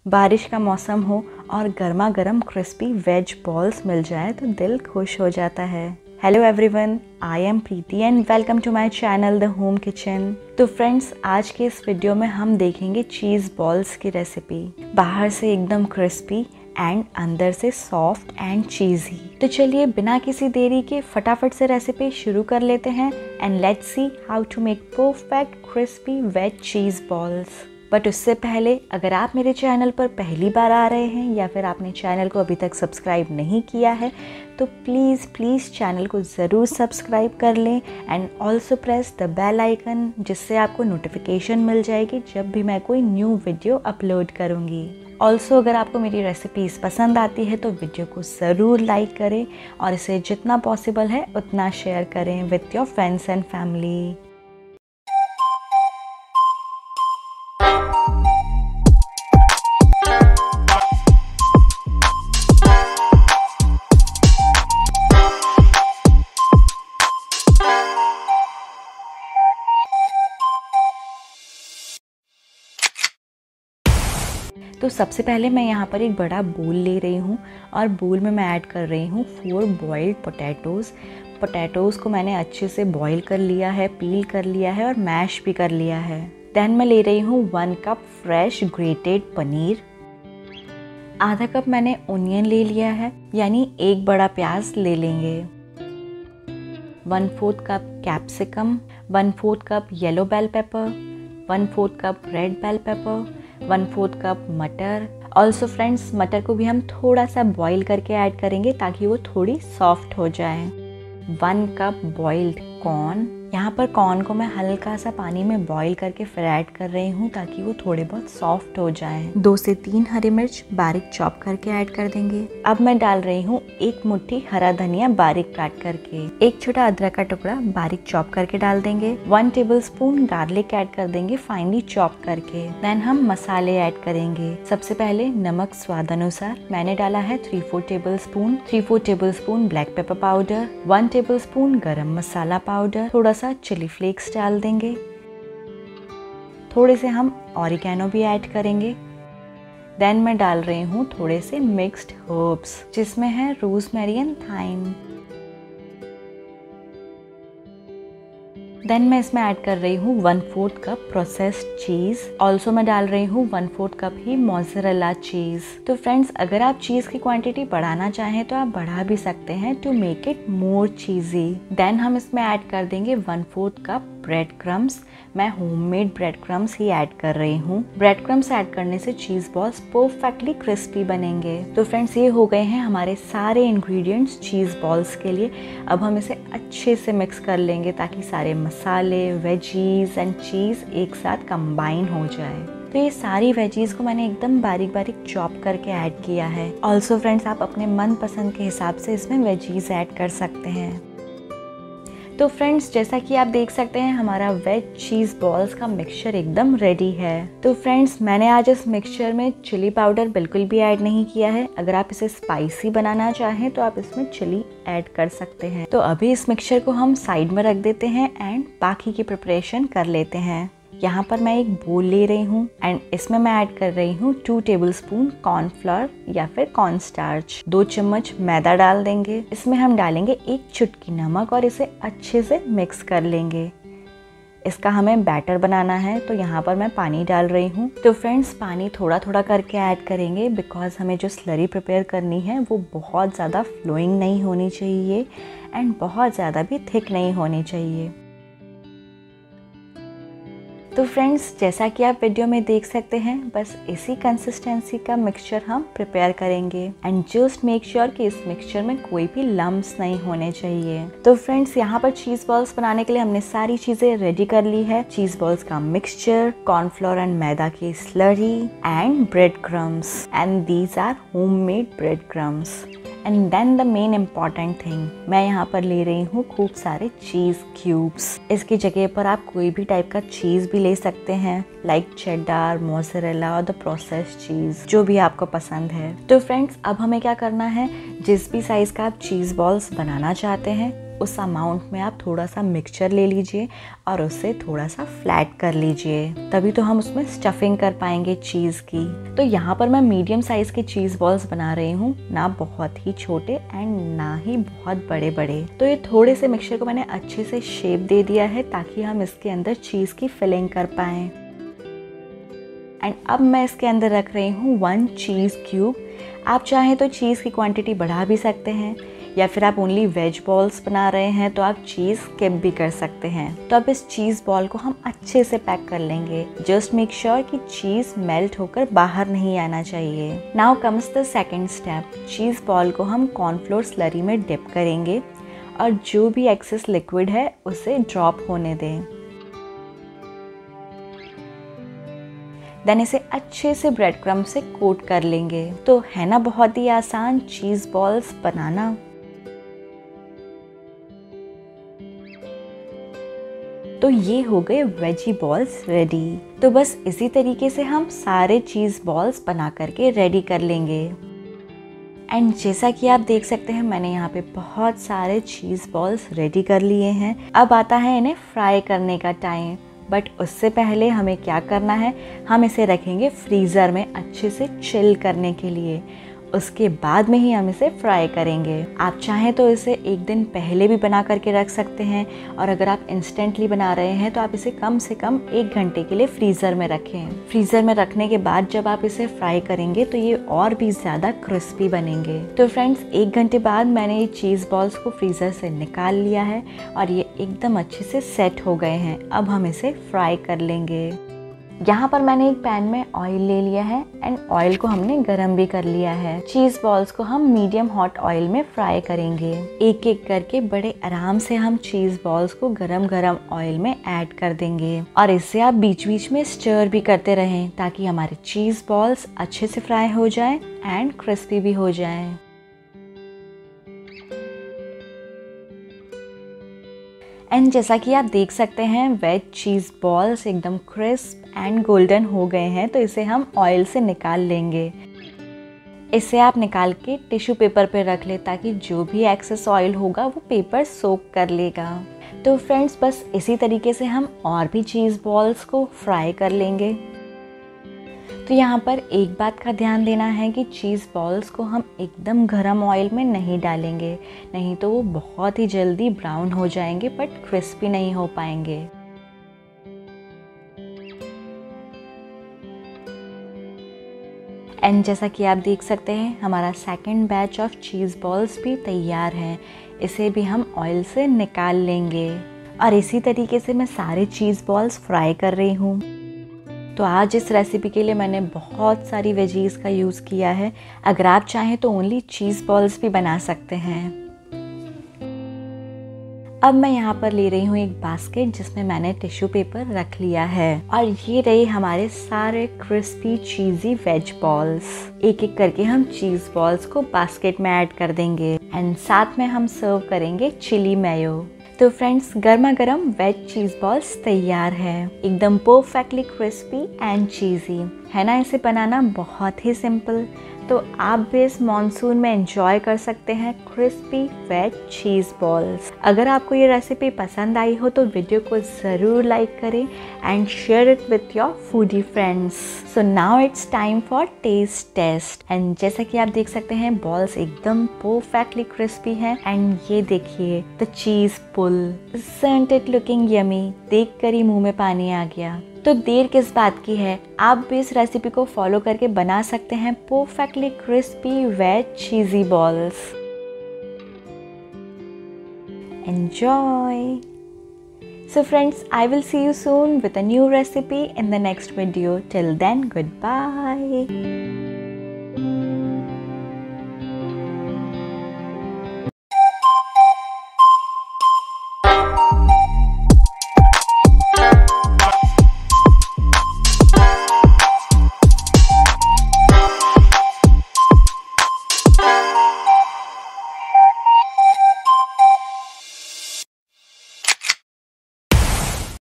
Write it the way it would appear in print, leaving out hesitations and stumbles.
बारिश का मौसम हो और गर्मा गर्म क्रिस्पी वेज बॉल्स मिल जाए तो दिल खुश हो जाता है। Hello everyone, I am Preeti and welcome to my channel the home kitchen. तो फ्रेंड्स, आज के इस वीडियो में हम देखेंगे चीज़ बॉल्स की रेसिपी। बाहर से एकदम क्रिस्पी एंड अंदर से सॉफ्ट एंड चीज़ी। तो चलिए बिना किसी देरी के फटाफट से रेसिपी शुरू कर लेते हैं and let's see how to make perfect crispy veg cheese balls. But उससे पहले अगर आप मेरे चैनल पर पहली बार आ रहे हैं या फिर आपने चैनल को अभी तक सब्सक्राइब नहीं किया है तो प्लीज़ चैनल को ज़रूर सब्सक्राइब कर लें and also press the bell icon, जिससे आपको नोटिफिकेशन मिल जाएगी जब भी मैं कोई न्यू वीडियो अपलोड करूँगी। ऑल्सो अगर आपको मेरी रेसिपीज़ पसंद आती है तो वीडियो को ज़रूर लाइक करें और इसे जितना पॉसिबल है उतना शेयर करें with your friends and family. तो सबसे पहले मैं यहाँ पर एक बड़ा बोल ले रही हूँ और बोल में मैं ऐड कर रही हूँ 4 बॉइल्ड पोटैटोज़ को मैंने अच्छे से बॉईल कर लिया है, पील कर लिया है और मैश भी कर लिया है। देन मैं ले रही हूँ 1 कप फ्रेश ग्रेटेड पनीर, आधा कप मैंने ओनियन ले लिया है यानी एक बड़ा प्याज ले लेंगे, 1/4 cup capsicum, 1/4 cup yellow bell pepper, 1/4 cup red bell pepper, 1/4 cup मटर। ऑल्सो फ्रेंड्स, मटर को भी हम थोड़ा सा बॉईल करके ऐड करेंगे ताकि वो थोड़ी सॉफ्ट हो जाए। 1 कप बॉइल्ड कॉर्न, यहाँ पर कॉर्न को मैं हल्का सा पानी में बॉईल करके फिर ऐड कर रही हूँ ताकि वो थोड़े बहुत सॉफ्ट हो जाए। 2 से 3 हरी मिर्च बारीक चॉप करके ऐड कर देंगे। अब मैं डाल रही हूँ 1 मुट्ठी हरा धनिया बारीक काट करके, 1 छोटा अदरक का टुकड़ा बारीक चॉप करके डाल देंगे, 1 टेबलस्पून गार्लिक ऐड कर देंगे फाइनली चॉप करके। देन हम मसाले ऐड करेंगे। सबसे पहले नमक स्वाद अनुसार मैंने डाला है 3-4 tablespoon black pepper powder, 1 tablespoon garam masala powder, थोड़ा सा चिली फ्लेक्स डाल देंगे, थोड़े से हम ऑरिगेनो भी ऐड करेंगे। देन मैं डाल रही हूँ थोड़े से मिक्स्ड हर्ब्स जिसमें है रोज़मेरी एंड थाइम। देन मैं इसमें ऐड कर रही हूँ 1/4 कप प्रोसेस्ड चीज़। ऑल्सो मैं डाल रही हूँ 1/4 कप ही मोज़रेला चीज़। तो फ्रेंड्स, अगर आप चीज़ की क्वांटिटी बढ़ाना चाहें तो आप बढ़ा भी सकते हैं to make it more cheesy. Then हम इसमें ऐड कर देंगे 1/4 कप ब्रेड क्रम्स। मैं होममेड ब्रेड क्रम्स ही ऐड कर रही हूँ। ब्रेड क्रम्स ऐड करने से चीज़ बॉल्स परफेक्टली क्रिस्पी बनेंगे। तो फ्रेंड्स, ये हो गए हैं हमारे सारे इंग्रेडिएंट्स चीज़ बॉल्स के लिए। अब हम इसे अच्छे से मिक्स कर लेंगे ताकि सारे मसाले, वेजीज एंड चीज़ एक साथ कंबाइन हो जाए। तो ये सारी वेजीज को मैंने एकदम बारीक बारीक चॉप करके ऐड किया है। ऑल्सो फ्रेंड्स, आप अपने मन पसंद के हिसाब से इसमें वेजीज ऐड कर सकते हैं। तो फ्रेंड्स, जैसा कि आप देख सकते हैं हमारा वेज चीज़ बॉल्स का मिक्सचर एकदम रेडी है। तो फ्रेंड्स, मैंने आज इस मिक्सचर में चिली पाउडर बिल्कुल भी ऐड नहीं किया है। अगर आप इसे स्पाइसी बनाना चाहें तो आप इसमें चिली ऐड कर सकते हैं। तो अभी इस मिक्सचर को हम साइड में रख देते हैं एंड बाकी की प्रिपरेशन कर लेते हैं। यहाँ पर मैं एक बोल ले रही हूँ एंड इसमें मैं ऐड कर रही हूँ 2 टेबलस्पून कॉर्नफ्लोर या फिर कॉर्न स्टार्च, 2 चम्मच मैदा डाल देंगे। इसमें हम डालेंगे 1 चुटकी नमक और इसे अच्छे से मिक्स कर लेंगे। इसका हमें बैटर बनाना है तो यहाँ पर मैं पानी डाल रही हूँ। तो फ्रेंड्स, पानी थोड़ा थोड़ा करके ऐड करेंगे बिकॉज हमें जो स्लरी प्रिपेयर करनी है वो बहुत ज़्यादा फ्लोइंग नहीं होनी चाहिए एंड बहुत ज़्यादा भी थिक नहीं होनी चाहिए। तो फ्रेंड्स, जैसा कि आप वीडियो में देख सकते हैं बस इसी कंसिस्टेंसी का मिक्सचर हम प्रिपेयर करेंगे एंड जस्ट मेक श्योर कि इस मिक्सचर में कोई भी लम्प्स नहीं होने चाहिए। तो फ्रेंड्स, यहाँ पर चीज़ बॉल्स बनाने के लिए हमने सारी चीज़ें रेडी कर ली है। चीज़ बॉल्स का मिक्सचर, कॉर्नफ्लोर एंड मैदा की slurry and bread crumbs and these are homemade bread crumbs. And then the main important thing, मैं यहाँ पर ले रही हूँ खूब सारे चीज़ क्यूब्स। इसकी जगह पर आप कोई भी टाइप का चीज़ भी ले सकते हैं लाइक चेडार, मोज़रेला और द प्रोसेस्ड चीज़, जो भी आपको पसंद है। तो फ्रेंड्स, अब हमें क्या करना है, जिस भी साइज़ का आप चीज़ बॉल्स बनाना चाहते हैं उस अमाउंट में आप थोड़ा सा मिक्सचर ले लीजिए और उससे थोड़ा सा फ्लैट कर लीजिए, तभी तो हम उसमें स्टफिंग कर पाएंगे चीज़ की। तो यहाँ पर मैं मीडियम साइज़ के चीज़ बॉल्स बना रही हूँ, ना बहुत ही छोटे एंड ना ही बहुत बड़े बड़े। तो ये थोड़े से मिक्सचर को मैंने अच्छे से शेप दे दिया है ताकि हम इसके अंदर चीज़ की फिलिंग कर पाएँ। एंड अब मैं इसके अंदर रख रही हूँ 1 चीज़ क्यूब। आप चाहें तो चीज़ की क्वांटिटी बढ़ा भी सकते हैं, या फिर आप ओनली वेज बॉल्स बना रहे हैं तो आप चीज़ स्किप भी कर सकते हैं। तो अब इस चीज़ बॉल को हम अच्छे से पैक कर लेंगे। जस्ट मेक श्योर कि चीज़ मेल्ट होकर बाहर नहीं आना चाहिए। Now comes the second step. Cheese ball को हम कॉर्नफ्लोर स्लरी में डिप करेंगे और जो भी एक्सेस लिक्विड है उसे ड्रॉप होने दें। देन इसे अच्छे से ब्रेड क्रम्ब से कोट कर लेंगे। तो है ना बहुत ही आसान चीज़ बॉल्स बनाना। तो ये हो गए वेजी बॉल्स रेडी। तो बस इसी तरीके से हम सारे चीज़ बॉल्स बना करके रेडी कर लेंगे। एंड जैसा कि आप देख सकते हैं मैंने यहाँ पे बहुत सारे चीज़ बॉल्स रेडी कर लिए हैं। अब आता है इन्हें फ्राई करने का टाइम। बट उससे पहले हमें क्या करना है, हम इसे रखेंगे फ्रीज़र में अच्छे से चिल करने के लिए। उसके बाद में ही हम इसे फ्राई करेंगे। आप चाहें तो इसे एक दिन पहले भी बना करके रख सकते हैं, और अगर आप इंस्टेंटली बना रहे हैं तो आप इसे कम से कम 1 घंटे के लिए फ्रीज़र में रखें। फ्रीज़र में रखने के बाद जब आप इसे फ्राई करेंगे तो ये और भी ज़्यादा क्रिस्पी बनेंगे। तो फ्रेंड्स 1 घंटे बाद मैंने ये चीज़ बॉल्स को फ्रीज़र से निकाल लिया है और ये एकदम अच्छे से सेट हो गए हैं। अब हम इसे फ्राई कर लेंगे। यहाँ पर मैंने एक पैन में ऑयल ले लिया है एंड ऑयल को हमने गरम भी कर लिया है। चीज़ बॉल्स को हम मीडियम हॉट ऑयल में फ्राई करेंगे। एक एक करके बड़े आराम से हम चीज़ बॉल्स को गरम गरम ऑयल में ऐड कर देंगे, और इससे आप बीच बीच में स्टर भी करते रहें ताकि हमारे चीज़ बॉल्स अच्छे से फ्राई हो जाएं एंड क्रिस्पी भी हो जाएं। एंड जैसा कि आप देख सकते हैं वेज चीज़ बॉल्स एकदम क्रिस्प एंड गोल्डन हो गए हैं। तो इसे हम ऑयल से निकाल लेंगे। इसे आप निकाल के टिश्यू पेपर पे रख ले ताकि जो भी एक्सेस ऑयल होगा वो पेपर सोक कर लेगा। तो फ्रेंड्स बस इसी तरीके से हम और भी चीज़ बॉल्स को फ्राई कर लेंगे। तो यहाँ पर एक बात का ध्यान देना है कि चीज़ बॉल्स को हम एकदम गरम ऑयल में नहीं डालेंगे, नहीं तो वो बहुत ही जल्दी ब्राउन हो जाएंगे बट क्रिस्पी नहीं हो पाएंगे। एंड जैसा कि आप देख सकते हैं हमारा second batch of cheese balls भी तैयार हैं। इसे भी हम ऑयल से निकाल लेंगे और इसी तरीके से मैं सारे चीज़ बॉल्स फ्राई कर रही हूँ। तो आज इस रेसिपी के लिए मैंने बहुत सारी वेजीज़ का यूज़ किया है। अगर आप चाहें तो ओनली चीज़ बॉल्स भी बना सकते हैं। अब मैं यहाँ पर ले रही हूँ एक बास्केट जिसमें मैंने टिश्यू पेपर रख लिया है, और ये रहे हमारे सारे क्रिस्पी चीज़ी वेज बॉल्स। एक एक करके हम चीज़ बॉल्स को बास्केट में ऐड कर देंगे एंड साथ में हम सर्व करेंगे चिली मेयो। तो फ्रेंड्स गर्मा गर्म वेज चीज़ बॉल्स तैयार है, एकदम परफेक्टली क्रिस्पी एंड चीज़ी है ना। इसे बनाना बहुत ही सिंपल, तो आप भी इस मॉनसून में एंजॉय कर सकते हैं क्रिस्पी वेज चीज़ बॉल्स। अगर आपको ये रेसिपी पसंद आई हो तो वीडियो को ज़रूर लाइक करें and share it with your foodie friends. So now it's time for taste test. And जैसा कि आप देख सकते हैं बॉल्स एकदम परफेक्टली क्रिस्पी हैं एंड ये देखिए the cheese pull, isn't it looking yummy? देख कर ही मुँह में पानी आ गया। तो देर किस बात की है, आप भी इस रेसिपी को फॉलो करके बना सकते हैं perfectly crispy veg cheesy balls. Enjoy! So friends, I will see you soon with a new recipe in the next video. Till then, goodbye.